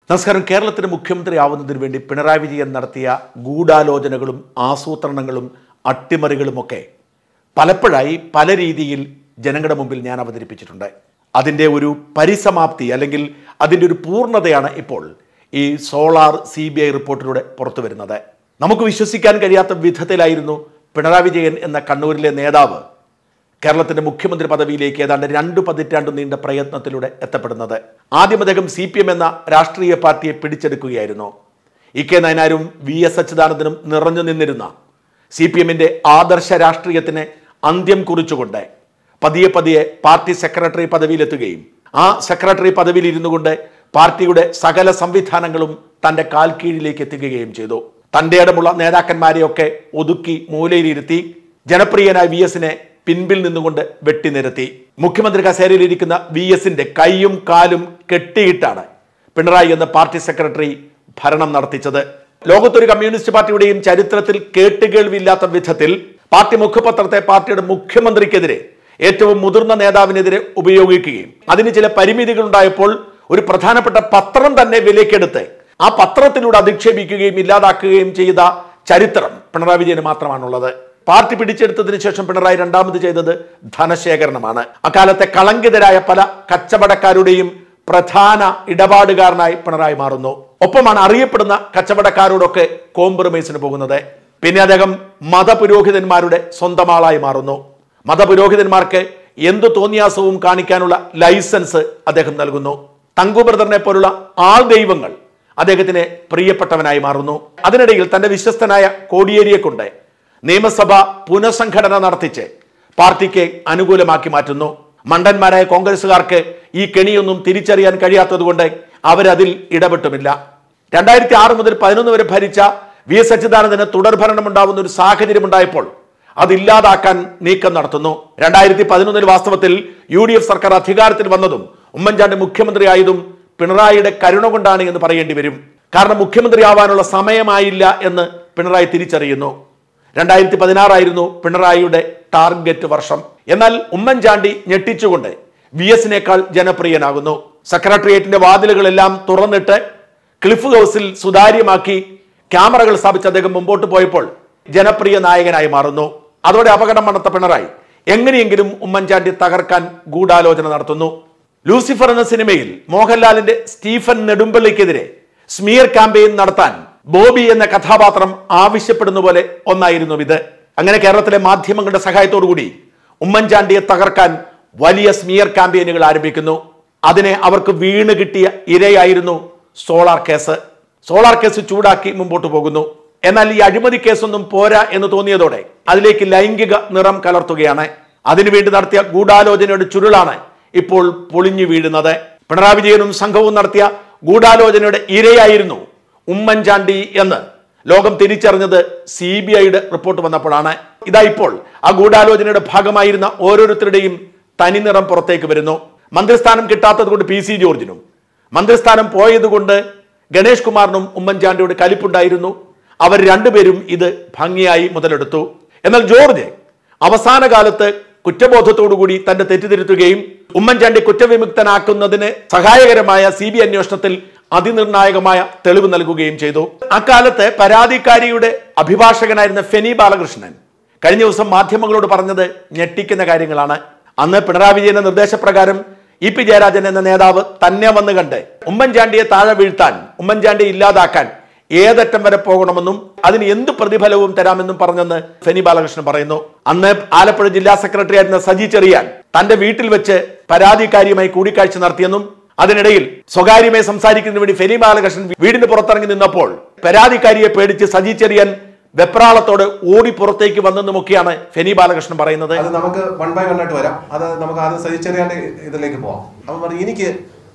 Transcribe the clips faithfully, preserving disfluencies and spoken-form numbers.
നമസ്കാരം. കേരളത്തിന്റെ മുഖ്യമന്ത്രിയാവുന്നതിന് വേണ്ടി പിണറായി വിജയൻ നടത്തിയ ഗൂഢാലോചനകളും ആസൂത്രണങ്ങളും അട്ടിമറികളുമൊക്കെ പലപ്പോഴായി പല രീതിയിൽ ജനങ്ങളുടെ മുമ്പിൽ ഞാൻ അവതരിപ്പിച്ചിട്ടുണ്ട്. അതിൻ്റെ ഒരു പരിസമാപ്തി അല്ലെങ്കിൽ അതിൻ്റെ ഒരു പൂർണ്ണതയാണ് ഇപ്പോൾ ഈ സോളാർ സി ബി ഐ റിപ്പോർട്ടിലൂടെ പുറത്തു വരുന്നത്. നമുക്ക് വിശ്വസിക്കാൻ കഴിയാത്ത വിധത്തിലായിരുന്നു പിണറായി വിജയൻ എന്ന കണ്ണൂരിലെ നേതാവ് കേരളത്തിന്റെ മുഖ്യമന്ത്രി പദവിയിലേക്ക് ഏതാണ്ട് രണ്ടു പതിറ്റാണ്ട് നീണ്ട പ്രയത്നത്തിലൂടെ എത്തപ്പെടുന്നത്. ആദ്യം അദ്ദേഹം സി പി എം എന്ന രാഷ്ട്രീയ പാർട്ടിയെ പിടിച്ചെടുക്കുകയായിരുന്നു. ഇ കെ നയനാരും വി എസ് അച്യുതാനന്ദനും നിറഞ്ഞു നിന്നിരുന്ന സി പി എമ്മിന്റെ ആദർശ രാഷ്ട്രീയത്തിന് അന്ത്യം കുറിച്ചുകൊണ്ട് പതിയെ പതിയെ പാർട്ടി സെക്രട്ടറി പദവിയിലെത്തുകയും ആ സെക്രട്ടറി പദവിയിൽ ഇരുന്നു കൊണ്ട് പാർട്ടിയുടെ സകല സംവിധാനങ്ങളും തന്റെ കാൽ കീഴിലേക്ക് എത്തിക്കുകയും ചെയ്തു. തന്റെ ഇടമുള്ള നേതാക്കന്മാരെയൊക്കെ ഒതുക്കി മൂലയിലിരുത്തി ജനപ്രിയനായ വി എസിനെ പിൻപിൽ നിന്നുകൊണ്ട് വെട്ടിനിരത്തി. മുഖ്യമന്ത്രി കസേരയിലിരിക്കുന്ന വി എസിന്റെ കൈയും കാലും കെട്ടിയിട്ടാണ് പിണറായി എന്ന പാർട്ടി സെക്രട്ടറി ഭരണം നടത്തിച്ചത്. ലോകത്തൊരു കമ്മ്യൂണിസ്റ്റ് പാർട്ടിയുടെയും ചരിത്രത്തിൽ കേട്ടുകേൾവില്ലാത്ത വിധത്തിൽ പാർട്ടി മുഖപത്രത്തെ പാർട്ടിയുടെ മുഖ്യമന്ത്രിക്കെതിരെ ഏറ്റവും മുതിർന്ന നേതാവിനെതിരെ ഉപയോഗിക്കുകയും അതിന് ചില പരിമിതികൾ ഉണ്ടായപ്പോൾ ഒരു പ്രധാനപ്പെട്ട പത്രം തന്നെ വിലക്കെടുത്ത് ആ പത്രത്തിലൂടെ അധിക്ഷേപിക്കുകയും ഇല്ലാതാക്കുകയും ചെയ്ത ചരിത്രം പിണറായി വിജയന് മാത്രമാണുള്ളത്. പാർട്ടി പിടിച്ചെടുത്തതിന് ശേഷം പിണറായി രണ്ടാമത് ചെയ്തത് ധനശേഖരണമാണ്. അക്കാലത്തെ കളങ്കിതരായ പല കച്ചവടക്കാരുടെയും പ്രധാന ഇടപാടുകാരനായി പിണറായി മാറുന്നു. ഒപ്പമാണ് അറിയപ്പെടുന്ന കച്ചവടക്കാരോടൊക്കെ കോംപ്രമൈസിന് പോകുന്നത്. പിന്നെ അദ്ദേഹം മതപുരോഹിതന്മാരുടെ സ്വന്തം ആളായി മാറുന്നു. മതപുരോഹിതന്മാർക്ക് എന്തു തോന്നിയാസവും കാണിക്കാനുള്ള ലൈസൻസ് അദ്ദേഹം നൽകുന്നു. തങ്കു ബ്രദറിനെ പോലുള്ള ആൾ ദൈവങ്ങൾ അദ്ദേഹത്തിന് പ്രിയപ്പെട്ടവനായി മാറുന്നു. അതിനിടയിൽ തന്റെ വിശ്വസ്തനായ കോടിയേരിയെ കൊണ്ട് നിയമസഭ പുനഃസംഘടന നടത്തിച്ച് പാർട്ടിക്ക് അനുകൂലമാക്കി മാറ്റുന്നു. മണ്ടന്മാരായ കോൺഗ്രസുകാർക്ക് ഈ കെണിയൊന്നും തിരിച്ചറിയാൻ കഴിയാത്തതുകൊണ്ട് അവരതിൽ ഇടപെട്ടുമില്ല. രണ്ടായിരത്തി ആറ് മുതൽ പതിനൊന്ന് വരെ ഭരിച്ച വി എസ് അച്യുതാനന്ദന് തുടർഭരണം ഉണ്ടാവുന്ന ഒരു സാഹചര്യം ഉണ്ടായപ്പോൾ അതില്ലാതാക്കാൻ നീക്കം നടത്തുന്നു. രണ്ടായിരത്തി പതിനൊന്നിൽ വാസ്തവത്തിൽ യു ഡി എഫ് സർക്കാർ അധികാരത്തിൽ വന്നതും ഉമ്മൻചാണ്ടി മുഖ്യമന്ത്രിയായതും പിണറായിയുടെ കരുണ കൊണ്ടാണ് എന്ന് പറയേണ്ടി വരും. കാരണം മുഖ്യമന്ത്രിയാവാനുള്ള സമയമായില്ല എന്ന് പിണറായി തിരിച്ചറിയുന്നു. രണ്ടായിരത്തി പതിനാറായിരുന്നു പിണറായിയുടെ ടാർഗറ്റ് വർഷം. എന്നാൽ ഉമ്മൻചാണ്ടി ഞെട്ടിച്ചുകൊണ്ട് വി എസിനേക്കാൾ ജനപ്രിയനാകുന്നു. സെക്രട്ടേറിയറ്റിന്റെ വാതിലുകളെല്ലാം തുറന്നിട്ട് ക്ലിഫ് ഹൗസിൽ സുതാര്യമാക്കി ക്യാമറകൾ സ്ഥാപിച്ച് അദ്ദേഹം മുമ്പോട്ട് പോയപ്പോൾ ജനപ്രിയ നായകനായി മാറുന്നു. അതോടെ അപകടം മണത്ത പിണറായി എങ്ങനെയെങ്കിലും ഉമ്മൻചാണ്ടി തകർക്കാൻ ഗൂഢാലോചന നടത്തുന്നു. ലൂസിഫർ എന്ന സിനിമയിൽ മോഹൻലാലിന്റെ സ്റ്റീഫൻ നെടുമ്പള്ളിക്കെതിരെ സ്മിയർ ക്യാമ്പയിൻ നടത്താൻ ബോബി എന്ന കഥാപാത്രം ആവശ്യപ്പെടുന്ന പോലെ ഒന്നായിരുന്നു ഇത്. അങ്ങനെ കേരളത്തിലെ മാധ്യമങ്ങളുടെ സഹായത്തോടുകൂടി ഉമ്മൻചാണ്ടിയെ തകർക്കാൻ വലിയ സ്മിയർ ക്യാമ്പയിനുകൾ ആരംഭിക്കുന്നു. അതിനെ അവർക്ക് വീണ് കിട്ടിയ ഇരയായിരുന്നു സോളാർ കേസ്. സോളാർ കേസ് ചൂടാക്കി മുമ്പോട്ട് പോകുന്നു. എന്നാൽ ഈ അഴിമതി കേസൊന്നും പോരാ എന്ന് തോന്നിയതോടെ അതിലേക്ക് ലൈംഗിക നിറം കലർത്തുകയാണ്. അതിനുവേണ്ടി നടത്തിയ ഗൂഢാലോചനയുടെ ചുരുളാണ് ഇപ്പോൾ പൊളിഞ്ഞു വീഴുന്നത്. പിണറായി വിജയനും സംഘവും നടത്തിയ ഗൂഢാലോചനയുടെ ഇരയായിരുന്നു ഉമ്മൻചാണ്ടി എന്ന് ലോകം തിരിച്ചറിഞ്ഞത് സി ബി ഐയുടെ റിപ്പോർട്ട് വന്നപ്പോഴാണ്. ഇതാ ഇപ്പോൾ ആ ഗൂഢാലോചനയുടെ ഭാഗമായിരുന്ന ഓരോരുത്തരുടെയും തനിനിറം പുറത്തേക്ക് വരുന്നു. മന്ത്രിസ്ഥാനം കിട്ടാത്തത് കൊണ്ട് പി സി ജോർജിനും മന്ത്രിസ്ഥാനം പോയത് കൊണ്ട് ഗണേഷ് കുമാറിനും ഉമ്മൻചാണ്ടിയോട് കലിപ്പുണ്ടായിരുന്നു. അവർ രണ്ടുപേരും ഇത് ഭംഗിയായി മുതലെടുത്തു. എന്നാൽ ജോർജ് അവസാന കാലത്ത് കുറ്റബോധത്തോടുകൂടി തന്റെ തെറ്റിദ്ധരുത്തുകയും ഉമ്മൻചാണ്ടി കുറ്റവിമുക്തനാക്കുന്നതിന് സഹായകരമായ സി ബി അന്വേഷണത്തിൽ അതിനിർണായകമായ തെളിവ് നൽകുകയും ചെയ്തു. അക്കാലത്ത് പരാതിക്കാരിയുടെ അഭിഭാഷകനായിരുന്ന ഫെനി ബാലകൃഷ്ണൻ കഴിഞ്ഞ ദിവസം മാധ്യമങ്ങളോട് പറഞ്ഞത് ഞെട്ടിക്കുന്ന കാര്യങ്ങളാണ്. അന്ന് പിണറായി വിജയന്റെ നിർദ്ദേശപ്രകാരം ഇ പി ജയരാജൻ എന്ന നേതാവ് തന്നെ വന്ന് കണ്ട് ഉമ്മൻചാണ്ടിയെ താഴെ വീഴ്ത്താൻ, ഉമ്മൻചാണ്ടിയെ ഇല്ലാതാക്കാൻ ഏതറ്റം വരെ പോകണമെന്നും അതിന് എന്ത് പ്രതിഫലവും തരാമെന്നും പറഞ്ഞെന്ന് ഫെനി ബാലകൃഷ്ണൻ പറയുന്നു. അന്ന് ആലപ്പുഴ ജില്ലാ സെക്രട്ടറി ആയിരുന്ന സജി ചെറിയാൻ തന്റെ വീട്ടിൽ വെച്ച് പരാതിക്കാരിയുമായി കൂടിക്കാഴ്ച നടത്തിയെന്നും അതിനിടയിൽ സ്വകാര്യമായി സംസാരിക്കുന്നതിന് വേണ്ടി ഫെനി ബാലകൃഷ്ണൻ വീടിന് പുറത്തിറങ്ങി നിന്നപ്പോൾ പരാതിക്കാരിയെ പേടിച്ച് സജി ചെറിയാൻ വെപ്രാളത്തോട് ഓടി പുറത്തേക്ക് വന്നെന്നുമൊക്കെയാണ് ഫെനി ബാലകൃഷ്ണൻ പറയുന്നത്. അത് നമുക്ക് വൺ ബൈ വൺ ആയിട്ട് വരാം. അത് നമുക്ക് ആദ്യം സജി ചെറിയാന്റെ ഇതിലേക്ക് പോവാം. അവൻ പറഞ്ഞു എനിക്ക്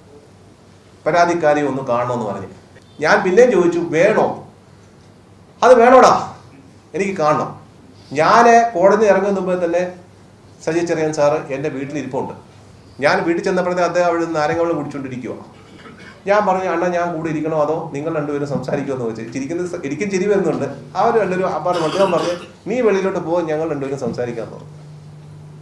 പരാതിക്കാരി ഒന്ന് കാണണമെന്ന് പറഞ്ഞു. ഞാൻ പിന്നെയും ചോദിച്ചു വേണോ? അത് വേണോടാ, എനിക്ക് കാണണം. ഞാൻ കോടതി ഇറങ്ങുന്ന മുമ്പേ തന്നെ സജി ചെറിയാൻ സാറ് എൻ്റെ വീട്ടിലിരിപ്പുണ്ട്. ഞാൻ വീട്ടിൽ ചെന്നപ്പോഴത്തെ അദ്ദേഹം അവിടെ നാരങ്ങ വെള്ളം കുടിച്ചുകൊണ്ടിരിക്കുക. ഞാൻ പറഞ്ഞു അണ്ണാ ഞാൻ കൂടെ ഇരിക്കണോ അതോ നിങ്ങൾ രണ്ടുപേരും സംസാരിക്കുമെന്ന് വെച്ച് ചിരിക്കുന്നത് എനിക്കും ചിരി വരുന്നുണ്ട്. അവർ രണ്ടുപേരും അപ്പം അദ്ദേഹം പറഞ്ഞു നീ വെളിയിലോട്ട് പോകും, ഞങ്ങൾ രണ്ടുപേരും സംസാരിക്കാമെന്ന് പറഞ്ഞു.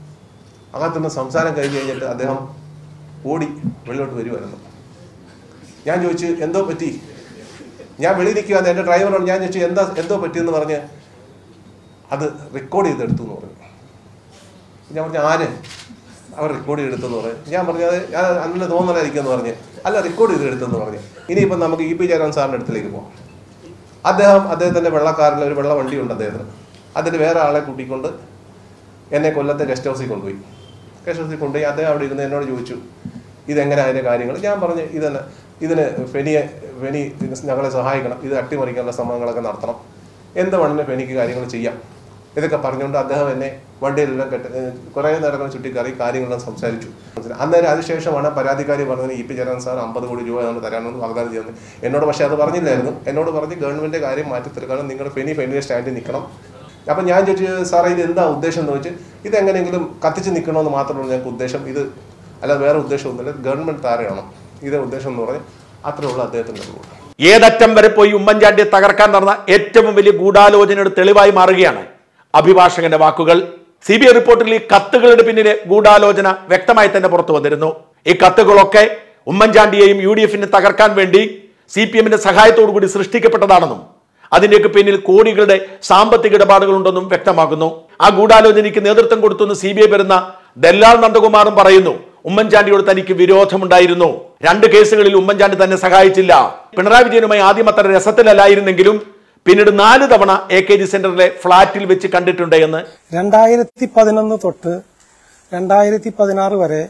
അകത്തുനിന്ന് സംസാരം കഴിഞ്ഞ് കഴിഞ്ഞിട്ട് അദ്ദേഹം ഓടി വെളിയിലോട്ട് വരുമായിരുന്നു. ഞാൻ ചോദിച്ചു എന്തോ പറ്റി, ഞാൻ വെളിയിൽ നിൽക്കുകയാണ്, എൻ്റെ ഡ്രൈവറോട് ഞാൻ ചോദിച്ചു എന്താ എന്തോ പറ്റിയെന്ന് പറഞ്ഞ് അത് റെക്കോർഡ് ചെയ്തെടുത്തു എന്ന് പറഞ്ഞു. ഞാൻ പറഞ്ഞു ആര്? അവർ റെക്കോർഡ് ചെയ്തെടുത്തെന്ന് പറഞ്ഞു. ഞാൻ പറഞ്ഞത് ഞാൻ അങ്ങനെ തോന്നലായിരിക്കുമെന്ന് പറഞ്ഞ് അല്ല റെക്കോർഡ് ചെയ്തെടുത്തെന്ന് പറഞ്ഞു. ഇനിയിപ്പം നമുക്ക് ഇ പി ജയരാജൻ സാറിൻ്റെ അടുത്തേക്ക് പോകാം. അദ്ദേഹം അദ്ദേഹത്തിൻ്റെ വെള്ളക്കാരിൽ ഒരു വെള്ള വണ്ടിയുണ്ട് അദ്ദേഹത്തിന്. അതിൽ വേറെ ആളെ കൂട്ടിക്കൊണ്ട് എന്നെ കൊല്ലത്തെ ഗസ്റ്റ് ഹൗസിൽ കൊണ്ടുപോയി. ഗസ്റ്റ് ഹൗസിൽ കൊണ്ടുപോയി അദ്ദേഹം അവിടെ ഇരുന്ന് എന്നോട് ചോദിച്ചു ഇതെങ്ങനെ അതിൻ്റെ കാര്യങ്ങൾ. ഞാൻ പറഞ്ഞു ഇതന്നെ ഇതിന് ഫെനിയെ ഫെനി ഞങ്ങളെ സഹായിക്കണം, ഇത് അട്ടിമറിക്കാനുള്ള ശ്രമങ്ങളൊക്കെ നടത്തണം, എന്ത് വേണമെങ്കിലും ഫെനിക്ക് കാര്യങ്ങൾ ചെയ്യാം, ഇതൊക്കെ പറഞ്ഞുകൊണ്ട് അദ്ദേഹം എന്നെ വണ്ടിയിലെല്ലാം കെട്ട് കുറേ നേരം ചുറ്റിക്കറി കാര്യങ്ങളെല്ലാം സംസാരിച്ചു. അന്നേരം അതിനുശേഷമാണ് പരാതിക്കാരി പറഞ്ഞത് ഇ പി ജയരാജൻ സാർ അമ്പത് കോടി രൂപ നമ്മൾ തരാമെന്ന് വാഗ്ദാനം ചെയ്യുന്നത്. എന്നോട് പക്ഷേ അത് പറഞ്ഞില്ലായിരുന്നു. എന്നോട് പറഞ്ഞ് ഗവൺമെൻറ് കാര്യം മാറ്റിത്തീർക്കണം, നിങ്ങൾ ഫെനി ഫെനിയുടെ സ്റ്റാൻഡിൽ നിൽക്കണം. അപ്പം ഞാൻ ചോദിച്ചു സാറേ ഇത് എന്താ ഉദ്ദേശം എന്ന് ചോദിച്ചു. ഇതെങ്ങനെയെങ്കിലും കത്തിച്ച് നിൽക്കണമെന്ന് മാത്രമേ ഞങ്ങൾക്ക് ഉദ്ദേശം, ഇത് അല്ലാതെ വേറെ ഉദ്ദേശമൊന്നുമില്ല, ഗവൺമെൻറ് താരയാണ് ഇതേ ഉദ്ദേശം എന്ന് പറഞ്ഞ് അത്രേ ഉള്ളൂ അദ്ദേഹത്തിൻ്റെ റൂൾ. ഏതറ്റം വരെ പോയി ഉമ്മൻചാണ്ടിയെ തകർക്കാൻ നടന്ന ഏറ്റവും വലിയ ഗൂഢാലോചനയുടെ തെളിവായി മാറുകയാണ് അഭിഭാഷകന്റെ വാക്കുകൾ. സി ബി ഐ റിപ്പോർട്ടിൽ ഈ കത്തുകളുടെ പിന്നിലെ ഗൂഢാലോചന വ്യക്തമായി തന്നെ പുറത്തു വന്നിരുന്നു. ഈ കത്തുകളൊക്കെ ഉമ്മൻചാണ്ടിയെയും യു ഡി എഫിനെ തകർക്കാൻ വേണ്ടി സി പി എമ്മിന്റെ സഹായത്തോടു കൂടി സൃഷ്ടിക്കപ്പെട്ടതാണെന്നും അതിന്റെയൊക്കെ പിന്നിൽ കോടികളുടെ സാമ്പത്തിക ഇടപാടുകളുണ്ടെന്നും വ്യക്തമാക്കുന്നു. ആ ഗൂഢാലോചനയ്ക്ക് നേതൃത്വം കൊടുത്തുനിന്ന് സി ബി ഐ വരുന്ന ദല്ലാൽ നന്ദകുമാറും പറയുന്നു ഉമ്മൻചാണ്ടിയോട് തനിക്ക് വിരോധമുണ്ടായിരുന്നു. രണ്ട് കേസുകളിൽ ഉമ്മൻചാണ്ടി തന്നെ സഹായിച്ചില്ല. പിണറായി വിജയനുമായി ആദ്യം അത്ര രസത്തിലല്ലായിരുന്നെങ്കിലും പിന്നീട് നാല് തവണ എ കെ ജി സെന്ററിലെ ഫ്ളാറ്റിൽ വെച്ച് കണ്ടിട്ടുണ്ട് എന്ന്. രണ്ടായിരത്തി പതിനൊന്ന് തൊട്ട് രണ്ടായിരത്തി പതിനാറ് വരെ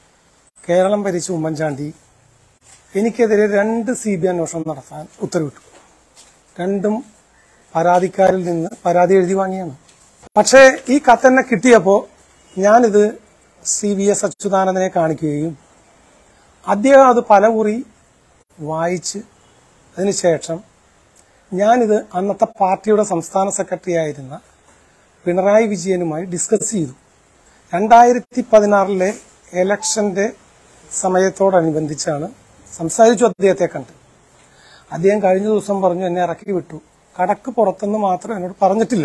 കേരളം ഭരിച്ച ഉമ്മൻചാണ്ടി എനിക്കെതിരെ രണ്ട് സി ബി ഐ അന്വേഷണം നടത്താൻ ഉത്തരവിട്ടു. രണ്ടും പരാതിക്കാരിൽ നിന്ന് പരാതി എഴുതി വാങ്ങിയാണ്. പക്ഷേ ഈ കത്തെന്നെ കിട്ടിയപ്പോൾ ഞാനിത് സി വി എസ് അച്യുതാനന്ദനെ കാണിക്കുകയും അദ്ദേഹം അത് പലകുറി വായിച്ച് അതിനുശേഷം ഞാനിത് അന്നത്തെ പാർട്ടിയുടെ സംസ്ഥാന സെക്രട്ടറി ആയിരുന്ന പിണറായി വിജയനുമായി ഡിസ്കസ് ചെയ്തു. രണ്ടായിരത്തി പതിനാറിലെ എലക്ഷന്റെ സമയത്തോടനുബന്ധിച്ചാണ് സംസാരിച്ചു. അദ്ദേഹത്തെ കണ്ട് അദ്ദേഹം കഴിഞ്ഞ ദിവസം പറഞ്ഞു എന്നെ ഇറക്കി വിട്ടു, കടക്ക് പുറത്തെന്ന് മാത്രം എന്നോട് പറഞ്ഞിട്ടില്ല.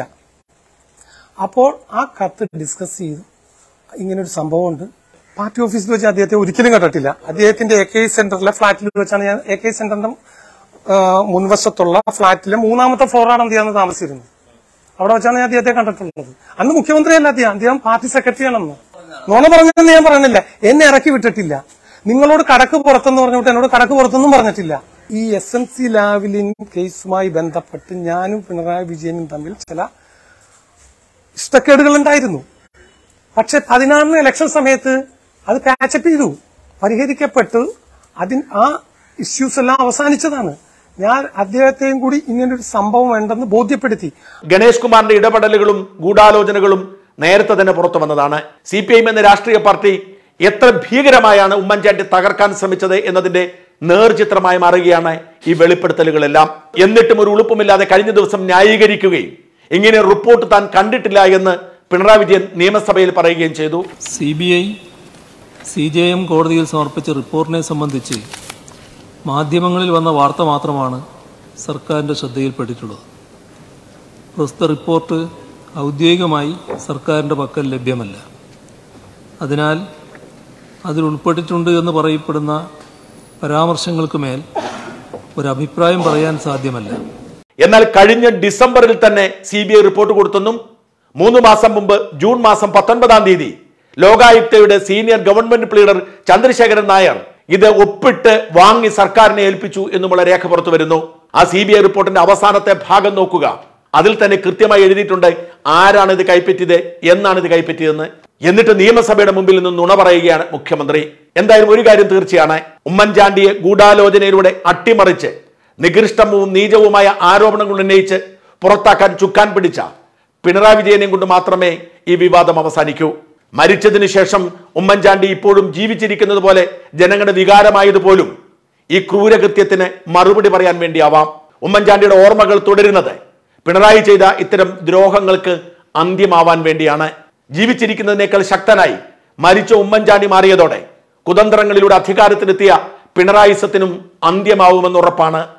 അപ്പോൾ ആ കത്ത് ഡിസ്കസ് ചെയ്തു. ഇങ്ങനൊരു സംഭവമുണ്ട്. പാർട്ടി ഓഫീസിൽ വെച്ച് അദ്ദേഹത്തെ ഒരിക്കലും കണ്ടിട്ടില്ല. അദ്ദേഹത്തിന്റെ എ കെ സെന്ററിലെ ഫ്ളാറ്റിൽ വെച്ചാണ് ഞാൻ എ കെ സെന്ററിന്റെ മുൻവശത്തുള്ള ഫ്ളാറ്റിലെ മൂന്നാമത്തെ ഫ്ലോറാണ് അദ്ദേഹം താമസിച്ചിരുന്നത്. അവിടെ വെച്ചാണ് ഞാൻ അദ്ദേഹത്തെ കണ്ടിട്ടുള്ളത്. അന്ന് മുഖ്യമന്ത്രിയല്ല അദ്ദേഹം, അദ്ദേഹം പാർട്ടി സെക്രട്ടറിയാണെന്ന്. നോണ പറഞ്ഞതെന്ന് ഞാൻ പറയുന്നില്ല. എന്നെ ഇറക്കി വിട്ടിട്ടില്ല. നിങ്ങളോട് കടക്ക് പുറത്തെന്ന് പറഞ്ഞിട്ട് എന്നോട് കടക്ക് പുറത്തൊന്നും പറഞ്ഞിട്ടില്ല. ഈ എസ് എം സി ലാവ്ലിൻ കേസുമായി ബന്ധപ്പെട്ട് ഞാനും പിണറായി വിജയനും തമ്മിൽ ചില ഇഷ്ടക്കേടുകൾ ഉണ്ടായിരുന്നു. പക്ഷെ പതിനാറിന് ഇലക്ഷൻ സമയത്ത് അത് പാച്ചപ്പ് ചെയ്തു, പരിഹരിക്കപ്പെട്ടു. അതിന് ആ ഇഷ്യൂസ് എല്ലാം അവസാനിച്ചതാണ്. ഞാൻ അദ്ദേഹത്തെയും കൂടി ഇങ്ങനൊരു സംഭവം ഉണ്ടെന്ന് ബോധ്യപ്പെടുത്തി. ഗണേഷ് കുമാറിന്റെ ഇടപെടലുകളും ഗൂഢാലോചനകളും നേരത്തെ തന്നെ പുറത്തു വന്നതാണ്. സി പി ഐ എം എന്ന രാഷ്ട്രീയ പാർട്ടി എത്ര ഭീകരമായാണ് ഉമ്മൻചാണ്ടി തകർക്കാൻ ശ്രമിച്ചത് എന്നതിന്റെ നേർചിത്രമായി മാറുകയാണ് ഈ വെളിപ്പെടുത്തലുകളെല്ലാം. എന്നിട്ടും ഒരു ഉളുപ്പുമില്ലാതെ കഴിഞ്ഞ ദിവസം ന്യായീകരിക്കുകയും ഇങ്ങനെ റിപ്പോർട്ട് താൻ കണ്ടിട്ടില്ല എന്ന് പിണറായി വിജയൻ നിയമസഭയിൽ പറയുകയും ചെയ്തു. C B I C J M കോടതിയിൽ സമർപ്പിച്ച റിപ്പോർട്ടിനെ സംബന്ധിച്ച് മാധ്യമങ്ങളിൽ വന്ന വാർത്ത മാത്രമാണ് സർക്കാരിൻ്റെ ശ്രദ്ധയിൽപ്പെട്ടിട്ടുള്ളത്. പ്രസ്തുത റിപ്പോർട്ട് ഔദ്യോഗികമായി സർക്കാരിൻ്റെ പക്കൽ ലഭ്യമല്ല. അതിനാൽ അതിൽ ഉൾപ്പെട്ടിട്ടുണ്ട് എന്ന് പറയപ്പെടുന്ന പരാമർശങ്ങൾക്ക് മേൽ ഒരഭിപ്രായം പറയാൻ സാധ്യമല്ല. എന്നാൽ കഴിഞ്ഞ ഡിസംബറിൽ തന്നെ സി ബി ഐ റിപ്പോർട്ട് കൊടുത്തെന്നും മൂന്ന് മാസം മുമ്പ് ജൂൺ മാസം പത്തൊൻപതാം തീയതി ലോകായുക്തയുടെ senior government pleader Chandrasekharan Nair ഇത് ഒപ്പിട്ട് വാങ്ങി സർക്കാരിനെ ഏൽപ്പിച്ചു എന്നുമുള്ള രേഖ പുറത്തു വരുന്നു. ആ സി ബി ഐ റിപ്പോർട്ടിന്റെ അവസാനത്തെ ഭാഗം നോക്കുക. അതിൽ തന്നെ കൃത്യമായി എഴുതിയിട്ടുണ്ട് ആരാണ് ഇത് കൈപ്പറ്റിയത്, എന്നാണ് ഇത് കൈപ്പറ്റിയതെന്ന്. എന്നിട്ട് നിയമസഭയുടെ മുമ്പിൽ നിന്ന് നുണ പറയുകയാണ് മുഖ്യമന്ത്രി. എന്തായാലും ഒരു കാര്യം തീർച്ചയാണ്, ഉമ്മൻചാണ്ടിയെ ഗൂഢാലോചനയിലൂടെ അട്ടിമറിച്ച് നികൃഷ്ടവും നീചവുമായ ആരോപണങ്ങൾ ഉന്നയിച്ച് പുറത്താക്കാൻ ചുക്കാൻ പിടിച്ച പിണറായി വിജയനെയും കൊണ്ട് മാത്രമേ ഈ വിവാദം അവസാനിക്കൂ. മരിച്ചതിന് ശേഷം ഉമ്മൻചാണ്ടി ഇപ്പോഴും ജീവിച്ചിരിക്കുന്നത് പോലെ ജനങ്ങളുടെ വികാരമായതുപോലും ഈ ക്രൂരകൃത്യത്തിന് മറുപടി പറയാൻ വേണ്ടിയാവാം. ഉമ്മൻചാണ്ടിയുടെ ഓർമ്മകൾ തുടരുന്നത് പിണറായി ചെയ്ത ഇത്തരം ദ്രോഹങ്ങൾക്ക് അന്ത്യമാവാൻ വേണ്ടിയാണ്. ജീവിച്ചിരിക്കുന്നതിനേക്കാൾ ശക്തനായി മരിച്ച ഉമ്മൻചാണ്ടി മാറിയതോടെ കുതന്ത്രങ്ങളിലൂടെ അധികാരത്തിലെത്തിയ പിണറായിസത്തിനും അന്ത്യമാവുമെന്നുറപ്പാണ്.